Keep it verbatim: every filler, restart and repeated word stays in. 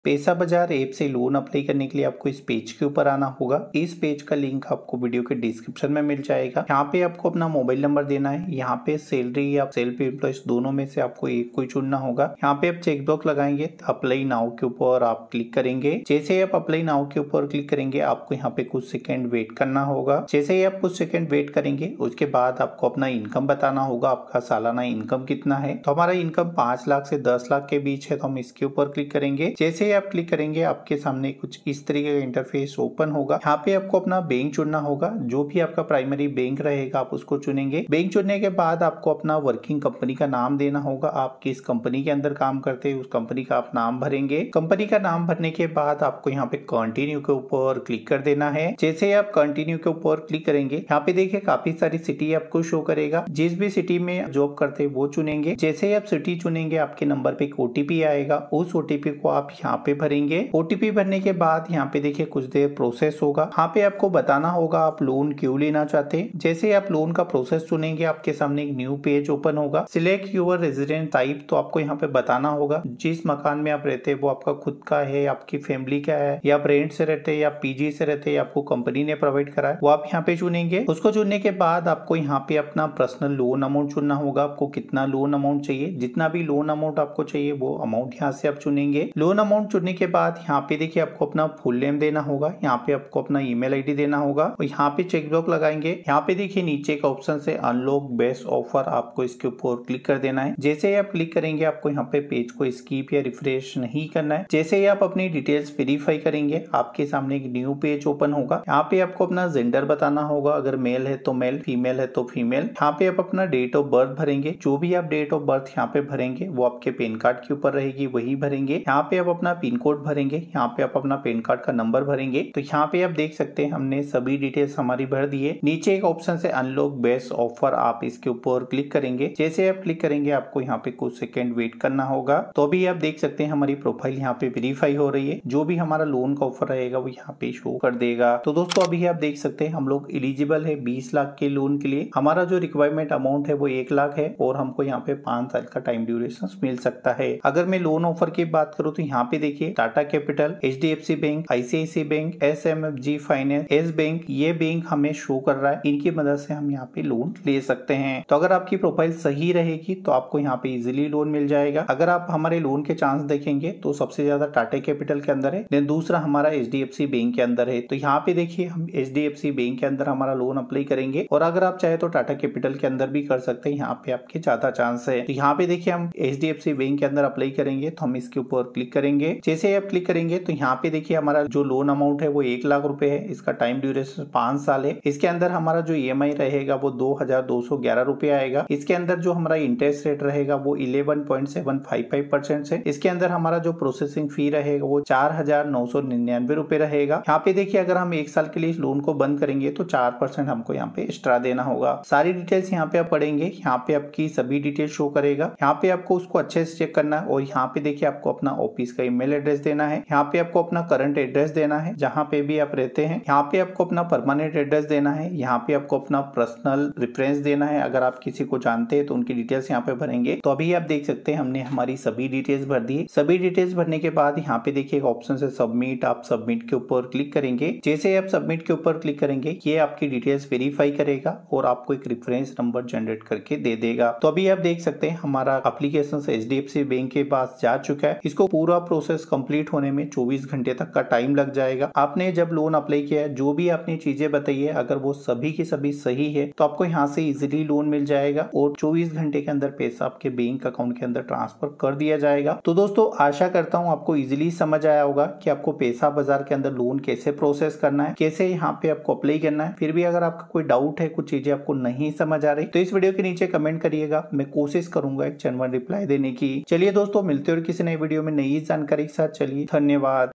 पैसा बाजार ऐप से लोन अप्लाई करने के लिए आपको इस पेज के ऊपर आना होगा। इस पेज का लिंक आपको वीडियो के डिस्क्रिप्शन में मिल जाएगा। यहाँ पे आपको अपना मोबाइल नंबर देना है। यहाँ पे सैलरी या सेल्फ एम्प्लॉयज दोनों में से आपको एक कोई चुनना होगा। यहाँ पे आप चेक बॉक्स लगाएंगे, अप्लाई नाउ के ऊपर आप क्लिक करेंगे। जैसे ही आप अप्लाई नाउ के ऊपर क्लिक करेंगे आपको यहाँ पे कुछ सेकेंड वेट करना होगा। जैसे ही आप कुछ सेकेंड वेट करेंगे उसके बाद आपको अपना इनकम बताना होगा, आपका सालाना इनकम कितना है। तो हमारा इनकम पांच लाख से दस लाख के बीच है, तो हम इसके ऊपर क्लिक करेंगे। जैसे आप क्लिक करेंगे आपके सामने कुछ इस तरीके का इंटरफेस ओपन होगा। यहाँ पे आपको अपना बैंक चुनना होगा, जो भी आपका प्राइमरी बैंक रहेगा आप उसको चुनेंगे। बैंक चुनने के बाद आपको अपना वर्किंग कंपनी का नाम देना होगा। आप किस कंपनी के अंदर काम करते हैं उस कंपनी का आप नाम भरेंगे। कंपनी का नाम भरने के बाद आपको यहाँ पे कंटिन्यू के ऊपर क्लिक कर देना है। जैसे आप कंटिन्यू के ऊपर क्लिक करेंगे यहाँ पे देखिए काफी सारी सिटी आपको शो करेगा। जिस भी सिटी में जॉब करते हैं वो चुनेंगे। जैसे ही आप सिटी चुनेंगे आपके नंबर पे एक ओटीपी आएगा, उस ओटीपी को आप यहाँ पे भरेंगे। ओटीपी भरने के बाद यहाँ पे देखिए कुछ देर प्रोसेस होगा। यहाँ पे आपको बताना होगा आप लोन क्यों लेना चाहते हैं। जैसे आप लोन का प्रोसेस चुनेंगे आपके सामने एक न्यू पेज ओपन होगा। सिलेक्ट यूर रेजिडेंट टाइप, तो आपको यहाँ पे बताना होगा जिस मकान में आप रहते हैं वो आपका खुद का है, आपकी फैमिली का है, या आप रेंट से रहते हैं या पीजी से रहते हैं, आपको कंपनी ने प्रोवाइड करा है, वो आप यहाँ पे चुनेंगे। उसको चुनने के बाद आपको यहाँ पे अपना पर्सनल लोन अमाउंट चुनना होगा। आपको कितना लोन अमाउंट चाहिए, जितना भी लोन अमाउंट आपको चाहिए वो अमाउंट यहाँ से आप चुनेंगे। लोन अमाउंट चुनने के बाद यहाँ पे देखिए आपको अपना फुल नेम देना होगा। यहाँ पे आपको अपना ईमेल आईडी देना होगा और यहाँ पे चेक बॉक्स लगाएंगे। यहाँ पे देखिए नीचे एक ऑप्शन से अनलॉक बेस्ट ऑफर, आपको इसके ऊपर क्लिक कर देना है। जैसे ही आप क्लिक करेंगे आपको यहाँ पे पेज को स्किप या रिफ्रेश नहीं करना है। जैसे ही आप अपनी डिटेल्स वेरीफाई करेंगे आपके सामने एक न्यू पेज ओपन होगा। यहाँ पे आपको अपना जेंडर बताना होगा, अगर मेल है तो मेल, फीमेल है तो फीमेल। यहाँ पे आप अपना डेट ऑफ बर्थ भरेंगे। जो भी आप डेट ऑफ बर्थ यहाँ पे भरेंगे वो आपके पैन कार्ड के ऊपर रहेगी, वही भरेंगे। यहाँ पे आप अपना पिन कोड भरेंगे। यहाँ पे आप अपना पैन कार्ड का नंबर भरेंगे। तो यहाँ पे आप देख सकते हैं हमने सभी डिटेल्स हमारी भर दी है। नीचे एक ऑप्शन से अनलॉक बेस्ट ऑफर, आप इसके ऊपर क्लिक करेंगे। जैसे आप क्लिक करेंगे आपको यहाँ पे कुछ सेकंड वेट करना होगा। तो अभी आप देख सकते हैं हमारी प्रोफाइल यहाँ पे वेरीफाई हो रही है। जो भी हमारा लोन का ऑफर रहेगा वो यहाँ पे शो कर देगा। तो दोस्तों अभी आप देख सकते हैं हम लोग एलिजिबल है बीस लाख के लोन के लिए। हमारा जो रिक्वायरमेंट अमाउंट है वो एक लाख है और हमको यहाँ पे पांच साल का टाइम ड्यूरेशन मिल सकता है। अगर मैं लोन ऑफर की बात करूँ तो यहाँ पे देखिए Tata capital, HDFC bank, ICICI bank, SMFG finance, Yes bank, ये बैंक हमें शो कर रहा है। इनकी मदद से हम यहाँ पे लोन ले सकते हैं। तो अगर आपकी प्रोफाइल सही रहेगी तो आपको यहाँ पे इजिली लोन मिल जाएगा। अगर आप हमारे लोन के चांस देखेंगे तो सबसे ज्यादा टाटा कैपिटल के अंदर है, देन दूसरा हमारा एचडीएफसी बैंक के अंदर है। तो यहाँ पे देखिए हम एचडीएफसी बैंक के अंदर हमारा लोन अप्लाई करेंगे और अगर आप चाहे तो टाटा कैपिटल के अंदर भी कर सकते हैं। यहाँ पे आपके ज्यादा चांस है। तो यहाँ पे देखिए हम एचडीएफसी बैंक के अंदर अप्लाई करेंगे तो हम इसके ऊपर क्लिक करेंगे। जैसे आप क्लिक करेंगे तो यहाँ पे देखिए हमारा जो लोन अमाउंट है वो एक लाख रुपए है। इसका टाइम ड्यूरेशन पांच साल है। इसके अंदर हमारा जो ईएमआई रहेगा वो दो हजार दो सौ ग्यारह रुपए आएगा। इसके अंदर जो हमारा इंटरेस्ट रेट रहेगा वो eleven point seven five five percent है। इसके अंदर हमारा जो प्रोसेसिंग फी रहेगा वो चार हजार नौ सौ निन्यानवे रुपए रहेगा। यहाँ पे देखिए अगर हम एक साल के लिए इस लोन को बंद करेंगे तो चार परसेंट हमको यहाँ पे एक्स्ट्रा देना होगा। सारी डिटेल्स यहाँ पे आप पढ़ेंगे। यहाँ पे आपकी सभी डिटेल शो करेगा। यहाँ पे आपको उसको अच्छे से चेक करना है और यहाँ पे देखिए आपको अपना ऑफिस का ईमेल एड्रेस देना है। यहाँ पे आपको अपना करंट एड्रेस देना है जहाँ पे भी आप रहते हैं। यहाँ पे आपको अपना परमानेंट एड्रेस देना है। यहाँ पे आपको अपना पर्सनल रेफरेंस देना है। अगर आप किसी को जानते हैं तो उनकी डिटेल्स यहाँ पे भरेंगे। तो अभी आप देख सकते हैं हमने हमारी सभी डिटेल्स भर दी। सभी डिटेल्स भरने के बाद यहाँ पे देखिए एक ऑप्शन से सबमिट, आप सबमिट के ऊपर क्लिक करेंगे। जैसे आप सबमिट के ऊपर क्लिक करेंगे ये आपकी डिटेल्स वेरीफाई करेगा और आपको एक रेफरेंस नंबर जनरेट करके दे देगा। तो अभी आप देख सकते हैं हमारा एप्लीकेशन एचडीएफसी बैंक के पास जा चुका है। इसको पूरा प्रोसेस कंप्लीट होने में चौबीस घंटे तक का टाइम लग जाएगा। आपने जब लोन अप्लाई किया है जो भी आपने चीजें बताई है अगर वो सभी की सभी सही है तो आपको यहाँ से इजीली लोन मिल जाएगा और चौबीस घंटे के अंदर पैसा आपके बैंक अकाउंट के अंदर ट्रांसफर कर दिया जाएगा। तो दोस्तों आशा करता हूँ आपको इजीली समझ आया होगा कि आपको पैसा बाजार के अंदर लोन कैसे प्रोसेस करना है, कैसे यहाँ पे आपको अप्लाई करना है। फिर भी अगर आपका कोई डाउट है, कुछ चीजें आपको नहीं समझ आ रही तो इस वीडियो के नीचे कमेंट करिएगा। मैं कोशिश करूंगा एक जेन्युइन रिप्लाई देने की। चलिए दोस्तों मिलते हैं और किसी नई वीडियो में नई जानकारी के साथ। चलिए धन्यवाद।